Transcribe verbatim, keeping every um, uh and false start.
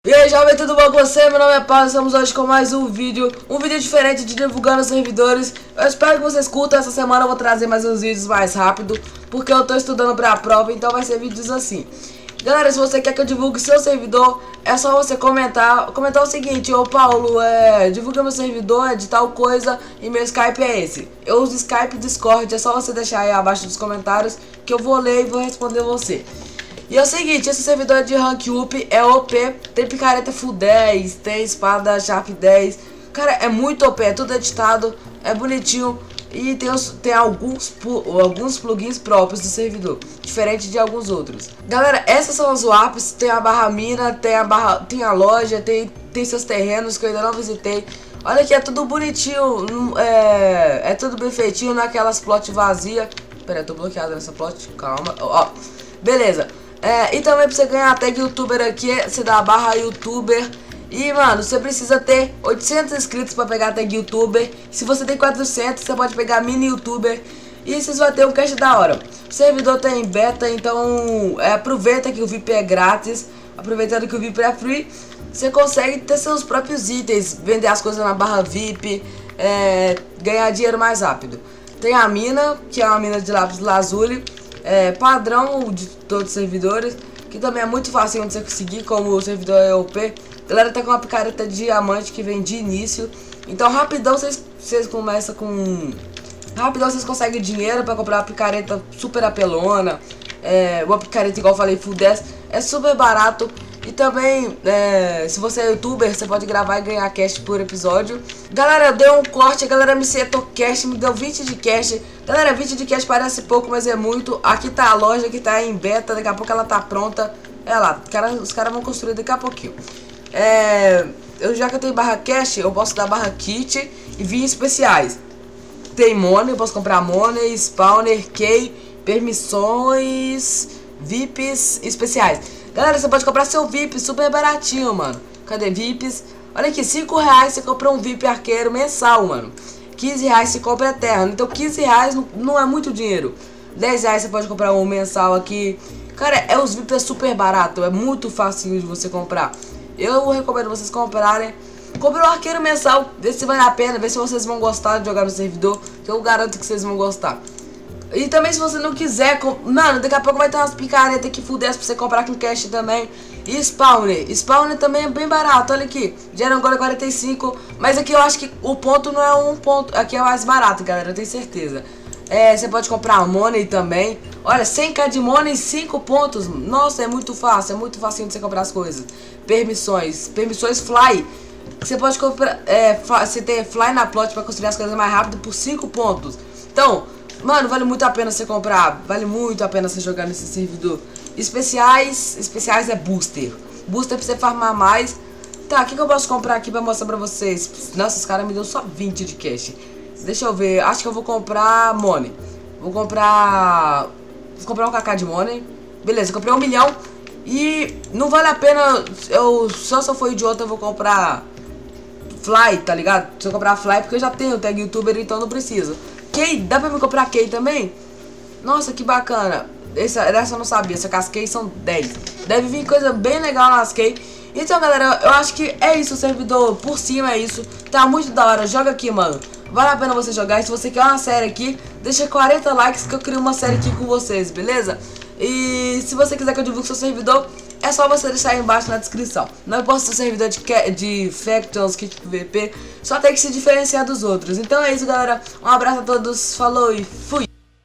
E aí jovem, tudo bom com você? Meu nome é Paulo, estamos hoje com mais um vídeo Um vídeo diferente de divulgando os servidores. Eu espero que vocês curtam. Essa semana eu vou trazer mais uns vídeos mais rápido, porque eu tô estudando pra prova, então vai ser vídeos assim. Galera, se você quer que eu divulgue seu servidor, é só você comentar Comentar o seguinte: ô Paulo, é, divulga meu servidor, é de tal coisa e meu Skype é esse. Eu uso Skype e Discord, é só você deixar aí abaixo dos comentários que eu vou ler e vou responder você. E é o seguinte, esse servidor de rank up é O P, tem picareta full dez, tem espada sharp dez. Cara, é muito O P, é tudo editado, é bonitinho e tem, os, tem alguns, alguns plugins próprios do servidor, diferente de alguns outros. Galera, essas são as warps, tem a barra mina, tem a, barra, tem a loja, tem, tem seus terrenos que eu ainda não visitei. Olha que é tudo bonitinho, é, é tudo bem feitinho, naquelas plot vazias. Pera aí, eu tô bloqueado nessa plot, calma, ó, beleza. É, e também pra você ganhar a tag youtuber aqui, você dá a barra youtuber. E mano, você precisa ter oitocentos inscritos pra pegar a tag youtuber. Se você tem quatrocentos, você pode pegar mini youtuber. E vocês vão ter um cash da hora. O servidor tá em beta, então é, aproveita que o V I P é grátis. Aproveitando que o V I P é free, você consegue ter seus próprios itens, vender as coisas na barra V I P, é, ganhar dinheiro mais rápido. Tem a mina, que é uma mina de lápis lazuli. É, padrão de todos os servidores, que também é muito fácil de você conseguir, como o servidor é O P. Galera, tá com uma picareta de diamante que vem de início, então rapidão vocês, vocês começam com... Rapidão vocês conseguem dinheiro pra comprar uma picareta super apelona, é, uma picareta igual eu falei, full dez, é super barato. E também, é, se você é youtuber, você pode gravar e ganhar cash por episódio. Galera, eu dei um corte, a galera me setou cash, me deu vinte de cash. Galera, vinte de cash parece pouco, mas é muito. Aqui tá a loja que tá em beta, daqui a pouco ela tá pronta. É lá, cara, os caras vão construir daqui a pouquinho. É, eu, já que eu tenho barra cash, eu posso dar barra kit e vinhos especiais. Tem money, eu posso comprar money, spawner, key, permissões, V I Ps especiais. Galera, você pode comprar seu V I P super baratinho, mano. Cadê V I Ps? Olha aqui, cinco reais você compra um V I P arqueiro mensal, mano. quinze reais você compra eterno. Então quinze reais não, não é muito dinheiro. dez reais você pode comprar um mensal aqui. Cara, é, os V I Ps é super barato. É muito fácil de você comprar. Eu recomendo vocês comprarem. Compre um arqueiro mensal, vê se vale a pena, vê se vocês vão gostar de jogar no servidor, que eu garanto que vocês vão gostar. E também se você não quiser, mano, daqui a pouco vai ter umas picaretas que fudesse pra você comprar com cash também. E spawner, spawner também é bem barato, olha aqui, gera agora quarenta e cinco. Mas aqui eu acho que o ponto não é um ponto, aqui é mais barato, galera, eu tenho certeza. É, você pode comprar money também. Olha, cem k de money, cinco pontos. Nossa, é muito fácil, é muito fácil de você comprar as coisas. Permissões, permissões fly. Você pode comprar, é, você tem fly na plot pra construir as coisas mais rápido por cinco pontos. Então, mano, vale muito a pena você comprar. Vale muito a pena você jogar nesse servidor. Especiais, especiais é booster. Booster é pra você farmar mais. Tá, o que, que eu posso comprar aqui pra mostrar pra vocês? Nossa, os caras me deu só vinte de cash. Deixa eu ver, acho que eu vou comprar money. Vou comprar... Vou comprar um k k de money. Beleza, comprei um milhão. E não vale a pena, eu só se eu for idiota eu vou comprar fly, tá ligado? Se eu comprar fly porque eu já tenho tag youtuber, então não preciso. Key, dá pra me comprar key também? Nossa, que bacana. Essa, essa eu não sabia, essa as key são dez. Deve vir coisa bem legal nas key. Então galera, eu acho que é isso, o servidor por cima é isso. Tá muito da hora, joga aqui, mano. Vale a pena você jogar, e se você quer uma série aqui, deixa quarenta likes que eu crio uma série aqui com vocês, beleza? E se você quiser que eu divulgue seu servidor, é só você deixar aí embaixo na descrição. Não importa se o servidor de, de Factions, Kit P V P, só tem que se diferenciar dos outros. Então é isso, galera. Um abraço a todos, falou e fui!